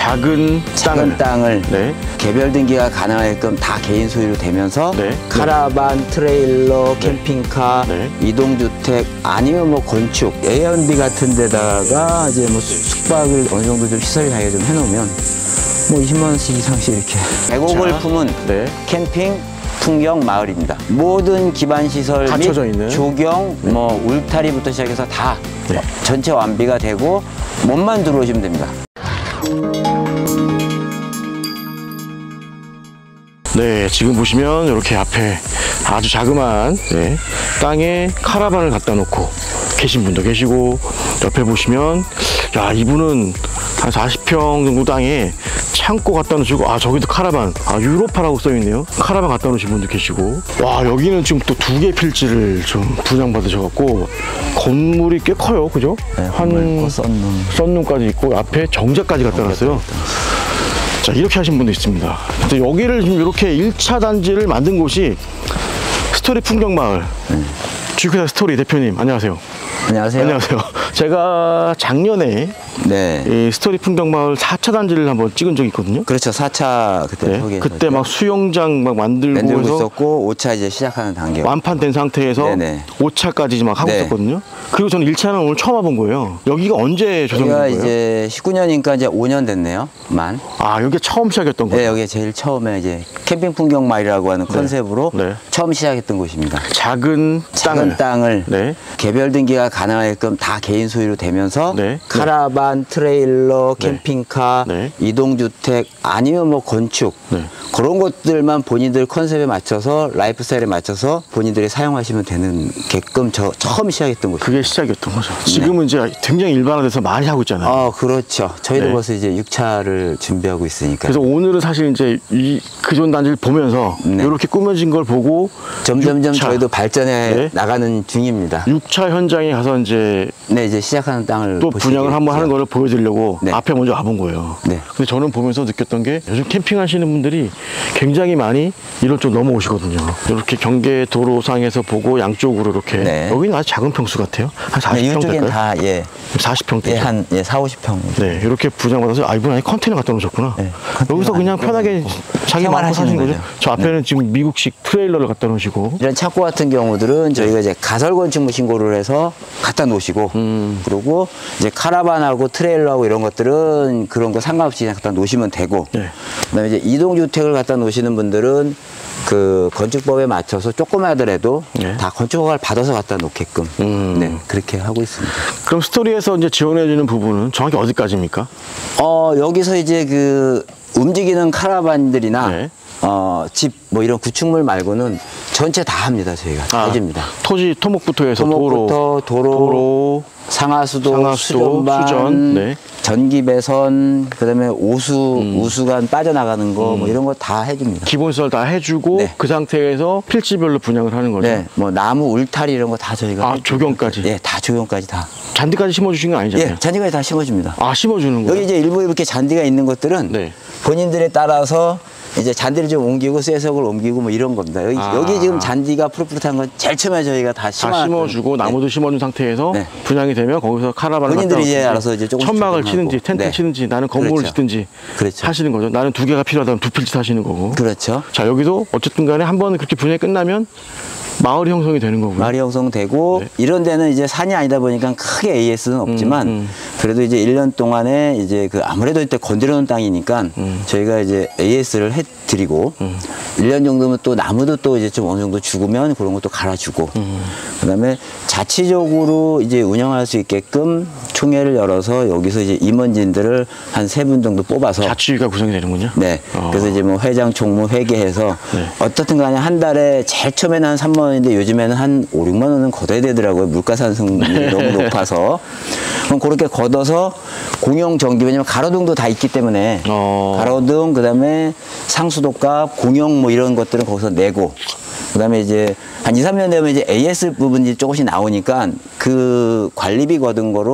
작은 땅을 네. 개별 등기가 가능하게끔 다 개인 소유로 되면서 네. 카라반, 트레일러, 캠핑카, 네. 이동주택 아니면 뭐 건축, A&B 같은 데다가 이제 뭐 숙박을 어느 정도 좀 시설이 가게 좀 해놓으면 뭐 20만 원씩 이상씩 이렇게. 계곡을 품은 네. 캠핑 풍경 마을입니다. 모든 기반 시설 갖춰져 및 있는 조경, 뭐 울타리부터 시작해서 다 네. 전체 완비가 되고 몸만 들어오시면 됩니다. 네, 지금 보시면 이렇게 앞에 아주 자그마한 네, 땅에 카라반을 갖다 놓고 계신 분도 계시고, 옆에 보시면 야, 이분은 한 40평 정도 땅에 창고 갖다 놓으시고, 아, 저기도 카라반, 아, 유로파라고 써있네요. 카라반 갖다 놓으신 분도 계시고, 와, 여기는 지금 또 2개 필지를 좀 분양받으셔갖고 건물이 꽤 커요, 그죠? 네, 한 썬룸까지 있고 앞에 정자까지 갖다 놨어요. 자, 이렇게 하신 분도 있습니다. 근데 여기를 지금 이렇게 1차 단지를 만든 곳이 스토리 풍경마을. 주식회사 스토리 대표님, 안녕하세요. 안녕하세요. 안녕하세요. 제가 작년에 네. 이 스토리 풍경마을 4차 단지를 한번 찍은 적이 있거든요. 그렇죠. 4차 그때 네. 소개했었죠. 그때 막 수영장 막 만들고 해서 있었고 5차 이제 시작하는 단계. 완판된 상태에서 네네. 5차까지 막 하고 네. 있었거든요. 그리고 저는 1차는 오늘 처음 와본 거예요. 여기가 언제 조성된 여기가 거예요? 이제 19년이니까 이제 5년 됐네요. 아, 여기 처음 시작했던 거예요? 네, 여기 제일 처음에 이제 캠핑 풍경 마을이라고 하는 컨셉으로 네. 처음 시작했던 곳입니다. 작은 땅을 네. 개별 등기가 가능하게끔 다 개인 소유로 되면서 네. 카라반, 트레일러, 네. 캠핑카, 네. 이동주택 아니면 뭐 건축 네. 그런 것들만 본인들 컨셉에 맞춰서 라이프 스타일에 맞춰서 본인들이 사용하시면 되는 게끔 처음 시작했던 곳이에요. 그게 시작이었던 거죠. 지금은 이제 굉장히 일반화돼서 많이 하고 있잖아요. 그렇죠. 저희도 네. 벌써 이제 6차를 준비하고 있으니까. 그래서 오늘은 사실 이제 이 기존 단지를 보면서 네. 이렇게 꾸며진 걸 보고 점점점 6차, 저희도 발전해 네. 나가는 중입니다. 6차 현장에 가서 이제 네, 이제 시작하는 땅을 또 분양을 한번 하는 거를 보여드리려고 네. 앞에 먼저 와본 거예요. 네. 근데 저는 보면서 느꼈던 게 요즘 캠핑하시는 분들이 굉장히 많이 이런 쪽 넘어오시거든요. 이렇게 경계 도로상에서 보고 양쪽으로 이렇게. 네. 여기는 아주 작은 평수 같아요. 한 40평 네, 이쪽엔 될까요? 다 40평 되죠. 한 4, 50평. 네, 이렇게 분양받아서 이분 안에 컨테이너 갖다 놓으셨구나. 네, 여기서 그냥 편하게 자기 마음대로 사시는 거죠. 저 앞에는 네. 지금 미국식 트레일러를 갖다 놓으시고. 이런 창고 같은 경우들은 저희가 이제 가설건축물 신고를 해서 갖다 놓으시고 그리고 이제 카라반하고 트레일러하고 이런 것들은 그런 거 상관없이 그냥 갖다 놓으시면 되고 네. 그다음에 이제 이동주택을 갖다 놓으시는 분들은 그 건축법에 맞춰서 조그마하더라도 네. 다 건축허가를 받아서 갖다 놓게끔 네, 그렇게 하고 있습니다. 그럼 스토리에서 이제 지원해주는 부분은 정확히 어디까지입니까? 여기서 이제 그 움직이는 카라반들이나 네. 집 뭐 이런 구축물 말고는 전체 다 합니다. 저희가 다 해줍니다. 토목부터 해서 토목부터 도로, 상하수도, 수전반, 수전, 네. 전기 배선, 그다음에 우수관 빠져나가는 거 뭐 이런 거 다 해줍니다. 기본시설 다 해주고 네. 그 상태에서 필지별로 분양을 하는 거죠. 네, 뭐 나무 울타리 이런 거 다 저희가 해줍니다. 조경까지. 예, 다 조경까지 다. 잔디까지 심어주신 건 아니잖아요. 예, 잔디까지 다 심어줍니다. 심어주는 거예요? 여기 이제 일부 이렇게 잔디가 있는 것들은 네. 본인들에 따라서 이제 잔디를 좀 옮기고 쇠석을 옮기고 뭐 이런 겁니다. 여기 지금 잔디가 푸릇푸릇한 건 제일 처음에 저희가 다 심어주고 나무도 심어준 상태에서 네. 분양이 되면 거기서 카라반을 본인들이 갖다 이제 알아서 이제 조금씩 천막을 조금씩 치든지 하고. 텐트를 네. 치든지 나는 건물을 그렇죠. 짓든지 그렇죠. 하시는 거죠. 나는 2개가 필요하다면 2필지 하시는 거고. 그렇죠. 자, 여기도 어쨌든 간에 한번 그렇게 분양이 끝나면 마을이 형성이 되는 거고요. 마을이 형성되고 네. 이런 데는 이제 산이 아니다 보니까 크게 AS는 없지만 그래도 이제 1년 동안에 이제 그 아무래도 이때 건드려 놓은 땅이니까 저희가 이제 AS를 해드리고 1년 정도면 또 나무도 또 이제 좀 어느 정도 죽으면 그런 것도 갈아주고 그다음에 자치적으로 이제 운영할 수 있게끔 총회를 열어서 여기서 이제 임원진들을 한 3분 정도 뽑아서 자치위가 구성이 되는군요. 네. 그래서 이제 뭐 회장, 총무 회계해서 네. 어떻든 간에 한 달에 제일 처음에는 한 3만 원인데 요즘에는 한 5, 6만 원은 걷어야 되더라고요. 물가상승률이 너무 높아서. 그럼 그렇게 걷어서 공용 전기, 왜냐면 가로등도 다 있기 때문에 가로등, 그다음에 상수도값, 공용 뭐 이런 것들은 거기서 내고 그다음에 이제 한 2, 3년 되면 이제 AS 부분이 조금씩 나오니까 그 관리비 걷은 거로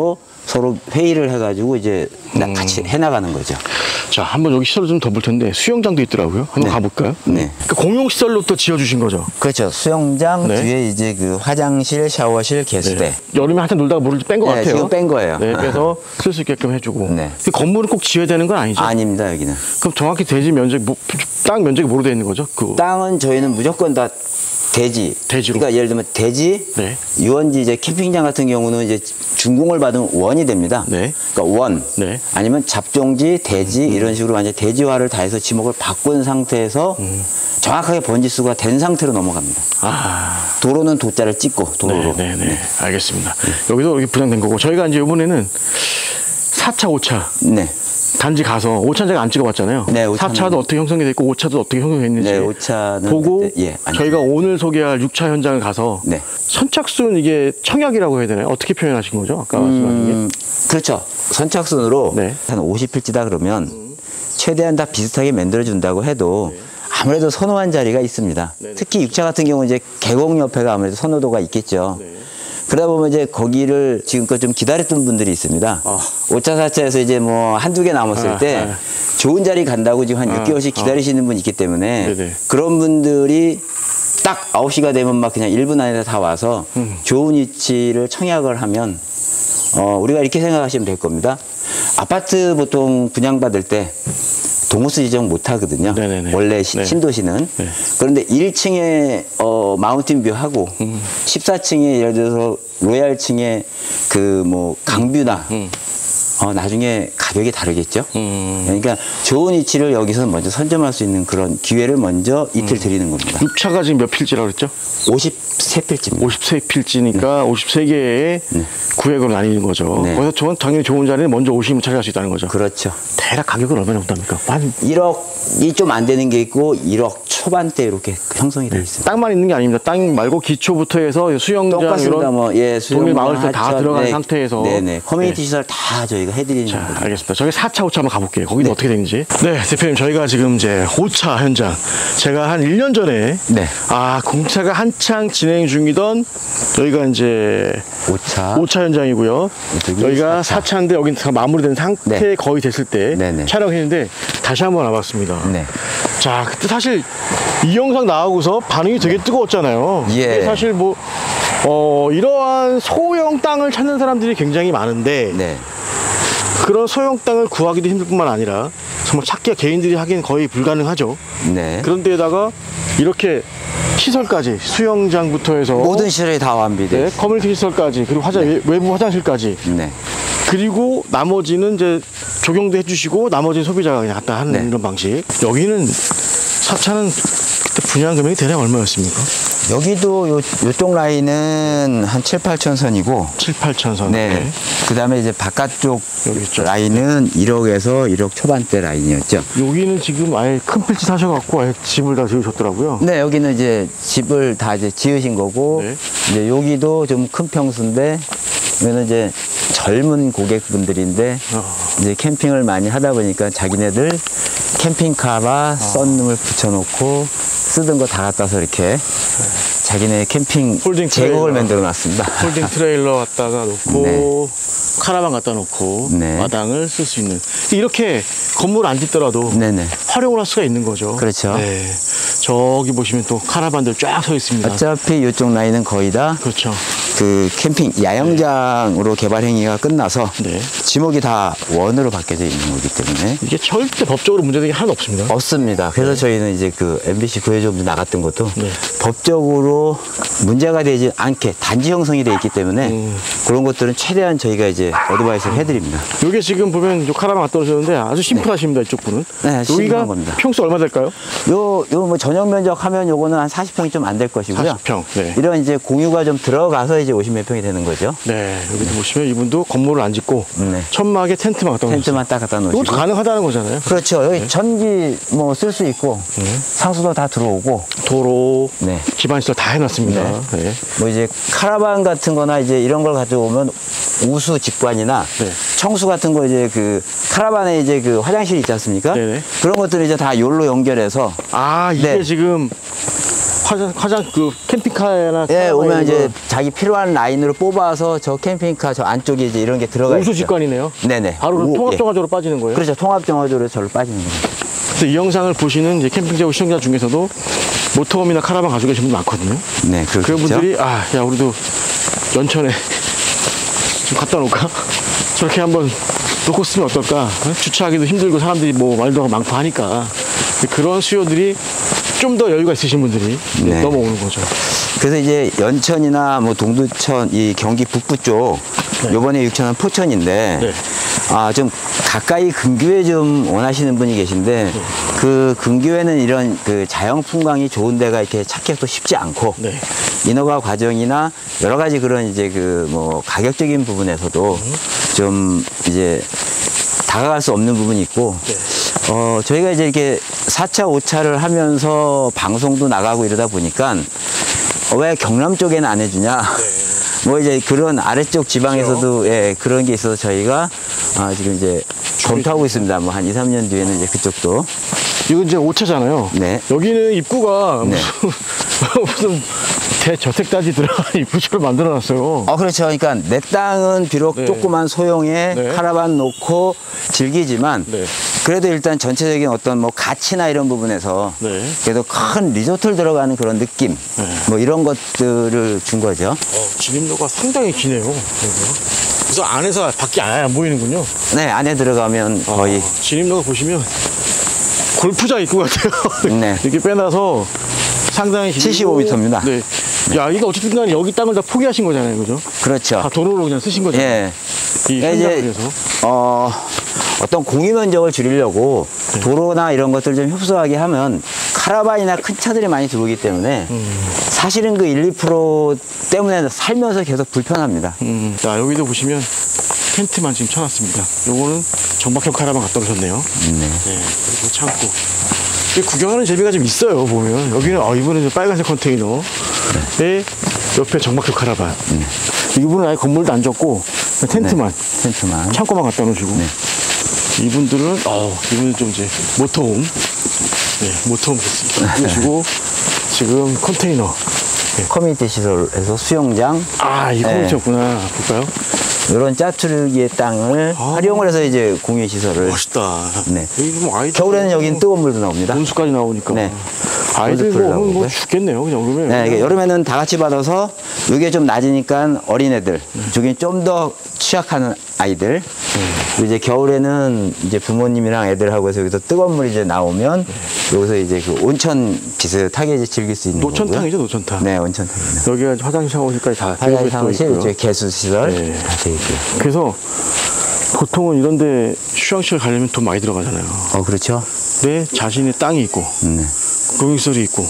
서로 회의를 해가지고 이제 같이 해나가는 거죠. 자, 한번 여기 시설을 좀 더 볼 텐데 수영장도 있더라고요. 한번 네. 가볼까요? 네. 그러니까 공용 시설로 또 지어주신 거죠. 그렇죠. 수영장 네. 뒤에 이제 그 화장실, 샤워실, 개수대. 여름에 한참 놀다가 물을 뺀 것 네, 같아요. 지금 뺀 거예요. 네, 빼서 쓸 수 있게끔 해주고. 네. 그 건물은 꼭 지어야 되는 건 아니죠? 아닙니다, 여기는. 그럼 정확히 대지 면적, 땅 면적이 뭐로 되어 있는 거죠? 그 땅은 저희는 무조건 다 대지. 대지로. 그러니까 예를 들면 대지, 네. 유원지 이제 캠핑장 같은 경우는 이제 준공을 받으면 원이 됩니다. 네. 그러니까 원. 네. 아니면 잡종지, 대지 이런 식으로 완전 대지화를 다 해서 지목을 바꾼 상태에서 정확하게 번지수가 된 상태로 넘어갑니다. 아. 도로는 도자를 찍고 도로로. 네네네. 알겠습니다. 여기도 이렇게 분양된 거고 저희가 이제 이번에는 4차, 5차 네. 단지 가서 5차는 제가 안 찍어봤잖아요. 네, 5차는 4차도 어떻게 형성이 돼 있고 5차도 어떻게 형성이 됐는지 네, 5차는 보고 그때, 예, 아니, 저희가 오늘 소개할 6차 현장을 가서 네. 선착순 이게 청약이라고 해야 되나요? 어떻게 표현하신 거죠? 아까 말씀하신 게. 그렇죠. 선착순으로 네. 한 50필지다 그러면 최대한 다 비슷하게 만들어준다고 해도 아무래도 선호한 자리가 있습니다. 네네. 특히 6차 같은 경우 이제 계곡 옆에가 아무래도 선호도가 있겠죠. 네. 그러다 보면 이제 거기를 지금껏 좀 기다렸던 분들이 있습니다. 5차, 4차에서 이제 뭐 한두 개 남았을 때 좋은 자리 간다고 지금 한 6개월씩 기다리시는 분이 있기 때문에 네네. 그런 분들이 딱 9시가 되면 막 그냥 1분 안에 다 와서 좋은 위치를 청약을 하면 우리가 이렇게 생각하시면 될 겁니다. 아파트 보통 분양받을 때 동호수 지정 못 하거든요. 네네네. 원래 네. 신도시는. 네. 그런데 1층에 마운틴 뷰 하고 14층에 예를 들어서 로얄층에 그 뭐 강뷰나 나중에 가격이 다르겠죠. 그러니까 좋은 위치를 여기서 먼저 선점할 수 있는 그런 기회를 먼저 이틀 드리는 겁니다. 6차가 지금 몇 필지라고 그랬죠? 53필지입니다. 53필지니까 53개의 구획으로 나뉘는 거죠. 네. 거기서 당연히 좋은 자리는 먼저 오시면 차지할 수 있다는 거죠. 그렇죠. 대략 가격은 얼마나 정도입니까? 한 1억이 좀 안 되는 게 있고 1억 초반대 이렇게 형성이 되어 있습니다. 땅만 있는 게 아닙니다. 땅 말고 기초부터 해서 수영장 똑같습니다. 이런 뭐, 예, 동네 마을에서 수영장, 다 하천, 들어간 네, 상태에서 네네. 커뮤니티 네. 시설 다 저희가 해드리는 자, 거죠. 알겠습니다. 저희 4차, 5차 한번 가볼게요. 거기는 어떻게 되는지. 네, 대표님, 저희가 지금 이제 5차 현장. 제가 한 1년 전에 네. 공사가 한창 진행 중이던 여기가 이제 5차. 5차 현장이고요. 이쪽이 여기가 4차. 4차인데 여기는 다 마무리된 상태 네. 거의 됐을 때 네네. 촬영했는데 다시 한번 와봤습니다. 네. 자, 그때 사실 이 영상 나오고서 반응이 되게 뜨거웠잖아요. 예. 근데 사실 뭐 이러한 소형 땅을 찾는 사람들이 굉장히 많은데 네. 그런 소형 땅을 구하기도 힘들 뿐만 아니라 정말 찾기가 개인들이 하기는 거의 불가능하죠. 네. 그런데다가 이렇게 시설까지 수영장부터 해서 모든 시설이 다 완비돼. 네, 커뮤니티 시설까지 그리고 외부 화장실까지 네. 그리고 나머지는 이제 조경도 해주시고 나머지는 소비자가 그냥 갖다 하는 네. 이런 방식. 여기는 4차는 그때 분양 금액이 대략 얼마였습니까? 여기도 요쪽 라인은 한 7, 8천 선이고 7, 8천 선. 네. 그 다음에 이제 바깥쪽 여기 있죠. 라인은 1억에서 1억 초반대 라인이었죠. 여기는 지금 아예 큰 필지 사셔갖고 아예 집을 다 지으셨더라고요. 네, 여기는 이제 집을 다 이제 지으신 거고, 네. 이제 여기도 좀 큰 평수인데, 여기는 이제 젊은 고객분들인데, 이제 캠핑을 많이 하다 보니까 자기네들 캠핑카와 썬룸을 붙여놓고 쓰던 거 다 갖다 서 이렇게 자기네 캠핑 폴딩 제목을 트레일러. 만들어 놨습니다. 폴딩 트레일러 갖다가 놓고 네. 카라반 갖다 놓고 네. 마당을 쓸 수 있는 이렇게 건물 안 짓더라도 네네. 활용을 할 수가 있는 거죠. 그렇죠. 네. 저기 보시면 또 카라반들 쫙 서 있습니다. 어차피 이쪽 라인은 거의 다 그렇죠. 그 캠핑 야영장으로 개발 행위가 끝나서 네. 지목이 다 원으로 바뀌어져 있는 거기 때문에 이게 절대 법적으로 문제되는 게 하나도 없습니다. 없습니다. 그래서 저희는 이제 그 MBC 구해줘서 나갔던 것도 네. 법적으로 문제가 되지 않게 단지 형성이 돼 있기 때문에 그런 것들은 최대한 저희가 이제 어드바이스를 해드립니다. 이게 지금 보면 요 카라반 갖다 놓으셨는데 아주 심플하십니다. 이쪽 분은. 네, 심플한 여기가 겁니다. 평수 얼마 될까요? 요 뭐 전용 면적 하면 요거는 한 40평이 좀 안 될 것이고요. 40평. 네. 이런 이제 공유가 좀 들어가서 이제 50몇 평이 되는 거죠. 네. 여기도 보시면 이분도 건물을 안 짓고 네. 천막에 텐트만 갖다 놓으셨어요. 텐트만 딱 갖다 놓으시고. 이것도 가능하다는 거잖아요. 그렇죠. 여기 전기 뭐 쓸 수 있고 상수도 다 들어오고 도로, 네. 기반시설 다 해놨습니다. 네. 뭐 이제 카라반 같은 거나 이제 이런 걸 가져오면 우수 직관이나 네. 청수 같은 거 이제 그 카라반에 이제 그 화장실 있지 않습니까? 네네. 그런 것들을 이제 다 요로 연결해서 아, 이게 네. 지금 화장 그 캠핑카나 예, 오면 이런 이제 거 자기 필요한 라인으로 뽑아서 저 캠핑카 저 안쪽에 이제 이런 게 들어가 있죠. 우수직관이네요. 네네. 바로 통합정화조로 빠지는 거예요. 그렇죠. 통합정화조로 절로 빠지는 거예요. 그래서 이 영상을 보시는 이제 캠핑장 시청자 중에서도 모터홈이나 카라반 가지고 계신 분들 많거든요. 네, 그런 그렇죠. 분들이 야 우리도 연천에 좀 갖다 놓을까? 저렇게 한번 놓고 쓰면 어떨까? 주차하기도 힘들고 사람들이 뭐 말도 많고 하니까 그런 수요들이 좀 더 여유가 있으신 분들이 네. 넘어오는 거죠. 그래서 이제 연천이나 뭐 동두천, 이 경기 북부 쪽, 네. 요번에 6천원 포천인데, 네. 좀 가까이 근교에 좀 원하시는 분이 계신데, 그 근교에는 이런 그 자연 풍광이 좋은 데가 이렇게 찾기가 또 쉽지 않고, 네. 인허가 과정이나 여러 가지 그런 이제 그 뭐 가격적인 부분에서도 좀 이제 다가갈 수 없는 부분이 있고, 네. 저희가 이제 이렇게 4차, 5차를 하면서 방송도 나가고 이러다 보니까 왜 경남 쪽에는 안 해주냐. 뭐 이제 그런 아래쪽 지방에서도 예, 그런 게 있어서 저희가 지금 이제 검토하고 있습니다. 뭐 한 2, 3년 뒤에는 이제 그쪽도. 이건 이제 5차잖아요. 네. 여기는 입구가 네. 무슨 대저택단지 들어간 입구처럼 만들어놨어요. 그렇죠. 그러니까 내 땅은 비록 네. 조그만 소형의 네. 카라반 놓고 즐기지만 네. 그래도 일단 전체적인 어떤 뭐 가치나 이런 부분에서 네. 그래도 큰 리조트를 들어가는 그런 느낌 뭐 이런 것들을 준 거죠. 진입로가 상당히 기네요. 그래서 안에서 밖이 아예 안 보이는군요. 네, 안에 들어가면 거의 진입로가 보시면 골프장 입구 같아요. 네. 이렇게 빼놔서 상당히 길고 75m 입니다. 네. 야, 이거 어쨌든 간에 여기 땅을 다 포기하신 거잖아요. 그죠? 그렇죠. 다 도로로 그냥 쓰신 거잖아요. 예. 이 이제 현장을 위해서. 어떤 공유 면적을 줄이려고 네. 도로나 이런 것들 좀 협소하게 하면 카라반이나 큰 차들이 많이 들어오기 때문에 사실은 그 1, 2% 때문에 살면서 계속 불편합니다. 자, 여기도 보시면 텐트만 지금 쳐놨습니다. 요거는 정박형 카라반 갖다 놓으셨네요. 네. 그리고 창고. 이게 구경하는 재미가 좀 있어요, 보면. 여기는, 이번에 빨간색 컨테이너에 옆에 정박형 카라반. 이분은 아예 건물도 안 졌고, 텐트만. 네. 텐트만. 창고만 갖다 놓으시고. 네. 이분들은, 이분은 좀 이제 모터홈. 네, 모터홈 놓으시고, 지금 컨테이너. 커뮤니티 시설에서 수영장, 이 커뮤니티였구나. 볼까요? 이런 짜투르기의 땅을 활용을 해서 이제 공유 시설을. 멋있다. 네. 여기 뭐 아이들. 겨울에는 여긴 뜨거운 물도 나옵니다. 온수까지 나오니까. 네. 아이들 온수풀 뭐 나오고요. 죽겠네요, 그냥 오르면. 네, 이게 여름에는 다 같이 받아서 이게 좀 낮으니까 어린애들, 저기 좀 더 취약한 아이들. 그리고 이제 겨울에는 이제 부모님이랑 애들하고 해서 여기서 뜨거운 물이 이제 나오면 여기서 이제 그 온천 비슷하게 이제 즐길 수 있는 거고요. 노천탕이죠, 노천탕. 네, 온천탕입니다. 여기가 화장실, 샤워실까지 다 화장실, 되어 사무실, 있고요. 이제 개수 시설 네. 다 되어 있고요. 그래서 보통은 이런데 휴양시설 가려면 돈 많이 들어가잖아요. 그렇죠. 내 자신의 땅이 있고, 네. 공익설이 있고.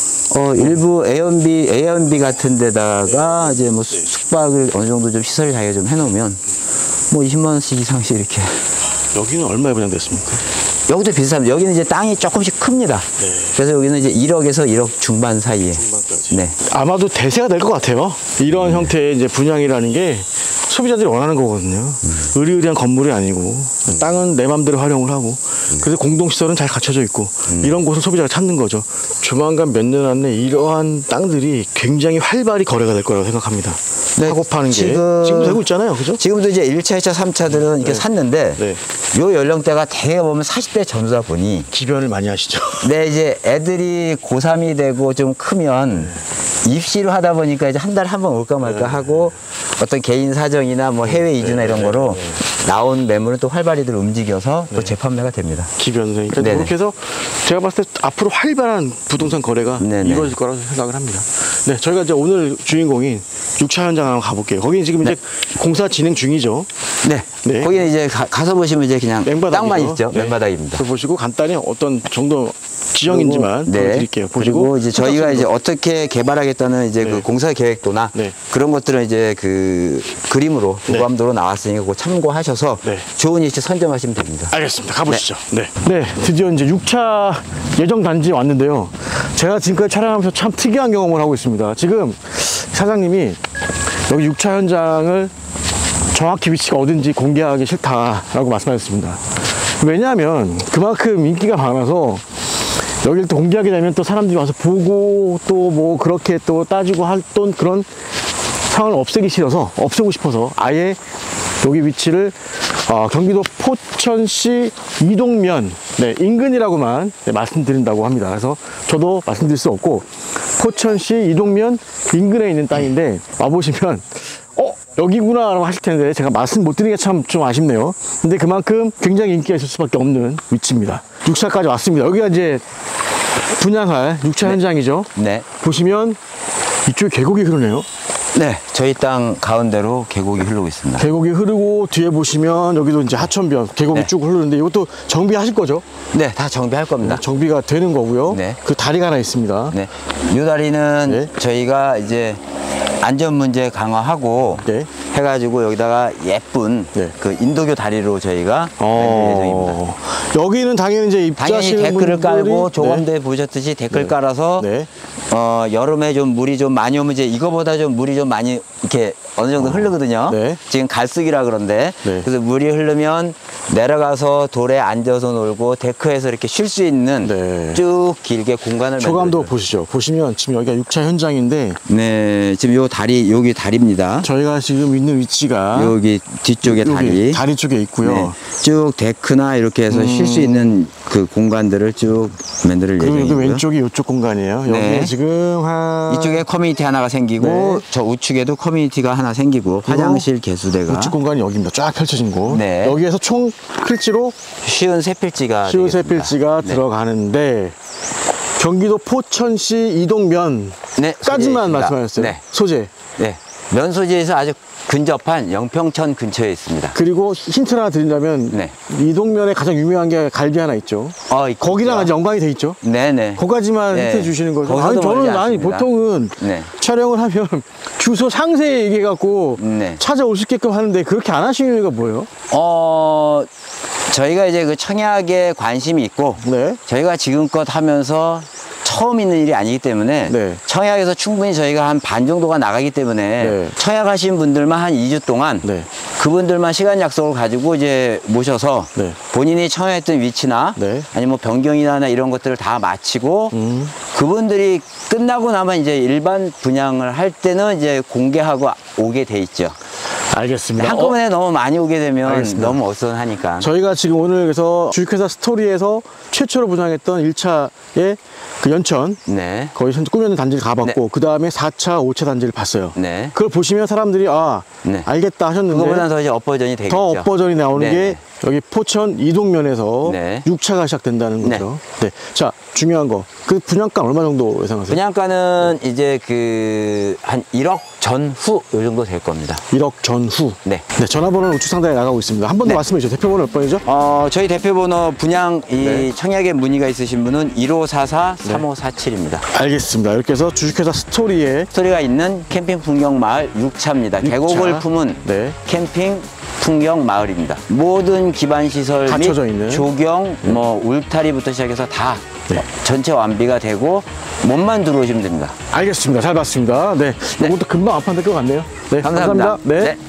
일부 A&B 같은 데다가 이제 뭐 숙박을 어느 정도 좀 시설 자기가 좀 해놓으면 뭐 20만 원씩 이상씩 이렇게. 여기는 얼마에 분양됐습니까? 여기도 비슷합니다. 여기는 이제 땅이 조금씩 큽니다. 네. 그래서 여기는 이제 1억에서 1억 중반 사이에. 중반까지. 네. 아마도 대세가 될 것 같아요. 이런 형태의 이제 분양이라는 게 소비자들이 원하는 거거든요. 의리의리한 건물이 아니고 땅은 내 맘대로 활용을 하고 그래서 공동시설은 잘 갖춰져 있고 이런 곳을 소비자가 찾는 거죠. 조만간 몇 년 안에 이러한 땅들이 굉장히 활발히 거래가 될 거라고 생각합니다. 네, 사고 파는 게 지금 되고 있잖아요. 그죠? 지금도 이제 1차, 2차, 3차들은 이렇게 샀는데 네. 요 연령대가 대개 보면 40대 전후다 보니 기변을 많이 하시죠. 네, 이제 애들이 고3이 되고 좀 크면 입시를 하다 보니까 이제 한 달에 한 번 올까 말까 하고 어떤 개인 사정이나 뭐 해외 이주나 이런 거로 나온 매물은 또 활발히들 움직여서 또 재판매가 됩니다. 기변을. 그러니까 네네. 그렇게 해서 제가 봤을 때 앞으로 활발한 부동산 거래가 네네. 이루어질 거라고 생각을 합니다. 네, 저희가 이제 오늘 주인공인 6차 현장 한번 가볼게요. 거기는 지금 이제 공사 진행 중이죠. 네. 네. 거기는 이제 가서 보시면 이제 그냥 맨바닥이죠. 땅만 있죠. 네. 맨바닥입니다. 그거 보시고 간단히 어떤 정도 지형인지만 네. 보여드릴게요. 보시고 그리고 이제 저희가 이제 선착순으로. 어떻게 개발하겠다는 이제 네. 그 공사 계획도나 네. 그런 것들은 이제 그 그림으로 네. 도감도로 나왔으니까 그거 참고하셔서 네. 좋은 위치 선점하시면 됩니다. 알겠습니다. 가보시죠. 네. 네, 드디어 이제 6차 예정 단지에 왔는데요. 제가 지금까지 촬영하면서 참 특이한 경험을 하고 있습니다. 지금 사장님이 여기 6차 현장을 정확히 위치가 어딘지 공개하기 싫다라고 말씀하셨습니다. 왜냐하면 그만큼 인기가 많아서 여기를 또 공개하게 되면 또 사람들이 와서 보고 또 뭐 그렇게 또 따지고 할 또 그런 상황을 없애고 싶어서 아예 여기 위치를 경기도 포천시 이동면 인근이라고만 말씀드린다고 합니다. 그래서 저도 말씀드릴 수 없고 포천시 이동면 인근에 있는 땅인데 와보시면 여기구나 라고 하실 텐데 제가 말씀 못 드리는 게 참 좀 아쉽네요. 근데 그만큼 굉장히 인기가 있을 수밖에 없는 위치입니다. 6차까지 왔습니다. 여기가 이제 분양할 6차 현장이죠. 네. 보시면 이쪽에 계곡이 흐르네요. 네, 저희 땅 가운데로 계곡이 흐르고 있습니다. 계곡이 흐르고 뒤에 보시면 여기도 이제 하천변 계곡이 네. 쭉 흐르는데 이것도 정비하실 거죠? 네, 다 정비할 겁니다. 정비가 되는 거고요. 네. 그 다리가 하나 있습니다. 네, 이 다리는 네. 저희가 이제 안전 문제 강화하고 네. 해가지고 여기다가 예쁜 네. 그 인도교 다리로 저희가 만들 예정입니다. 여기는 당연히 이제 당연히 입자하시는 데크를 깔고 분들이 조감도에 보셨듯이 데크를 깔아서 네. 여름에 좀 물이 좀 많이 오면 이제 이거보다 좀 물이 좀 많이 이렇게 어느 정도 흐르거든요. 네. 지금 갈수기라 그런데 네. 그래서 물이 흐르면 내려가서 돌에 앉아서 놀고 데크에서 이렇게 쉴 수 있는 네. 쭉 길게 공간을 조감도 만들어줘요. 보시죠. 보시면 지금 여기가 6차 현장인데 네, 지금 요 다리 여기 다리입니다. 저희가 지금 있는 위치가 여기 뒤쪽에 여기 다리 쪽에 있고요. 네, 쭉 데크나 이렇게 해서 쉴 수 있는 그 공간들을 쭉 만들 그리고 여기 예정이고요. 왼쪽이 이쪽 공간이에요. 네. 여기 지금 이쪽에 커뮤니티 하나가 생기고 네. 저 우측에도 커뮤니티가 하나 생기고 화장실 개수대가 우측 공간이 여기입니다. 쫙 펼쳐진 곳. 네. 여기에서 총 필지로 쉬운 세필지가 시우 세 되겠습니다. 필지가 네. 들어가는데 경기도 포천시 이동면까지만 네, 소재입니다. 말씀하셨어요. 네. 소재. 네. 면소지에서 아주 근접한 영평천 근처에 있습니다. 그리고 힌트 하나 드린다면 네. 이동면에 가장 유명한 게 갈비 하나 있죠. 거기랑 아주 연관이 돼 있죠. 네네. 거기까지만 네. 힌트 주시는 거죠. 거기서도 아니 저는 멀지 아니 않습니다. 보통은 네. 촬영을 하면 주소 상세히 얘기해 갖고 네. 찾아올 수 있게끔 하는데 그렇게 안 하시는 이유가 뭐예요? 저희가 이제 그 청약에 관심이 있고 네. 저희가 지금껏 하면서 처음 있는 일이 아니기 때문에 네. 청약에서 충분히 저희가 한 반 정도가 나가기 때문에 네. 청약하신 분들만 한 2주 동안 네. 그분들만 시간 약속을 가지고 이제 모셔서 네. 본인이 청약했던 위치나 네. 아니면 뭐 변경이나 이런 것들을 다 마치고 그분들이 끝나고 나면 이제 일반 분양을 할 때는 이제 공개하고 오게 돼 있죠. 알겠습니다. 한꺼번에 너무 많이 오게 되면 알겠습니다. 너무 어수선하니까. 저희가 지금 오늘 그래서 주식회사 스토리에서 최초로 분양했던 1차의 그 연천 네. 거의 현재 꾸며낸 단지를 가봤고 그 다음에 4차, 5차 단지를 봤어요. 네. 그걸 보시면 사람들이 네. 알겠다 하셨는데 그거보다는 더 이제 업버전이 되겠죠. 더 업버전이 나오는 네. 게 여기 포천 이동면에서 네. 6차가 시작된다는 거죠. 네. 자, 중요한 거. 그 분양가 얼마 정도 예상하세요? 분양가는 이제 그 한 1억 전후 요 정도 될 겁니다. 1억 전후. 네. 네, 전화번호는 우측 상단에 나가고 있습니다. 한 번 더 네. 말씀해 주세요. 대표번호 몇 번이죠? 저희 대표번호 분양 네. 청약에 문의가 있으신 분은 1544-3547입니다. 알겠습니다. 이렇게 해서 주식회사 스토리에 스토리가 있는 캠핑 풍경 마을 6차입니다. 6차. 계곡을 품은 네. 캠핑 풍경 마을입니다. 모든 기반 시설 갖춰져 및 있는. 조경, 뭐 울타리부터 시작해서 다 네. 전체 완비가 되고 몸만 들어오시면 됩니다. 알겠습니다. 잘 봤습니다. 네. 네. 이것도 금방 앞판 될 것 같네요. 네. 감사합니다. 네. 네.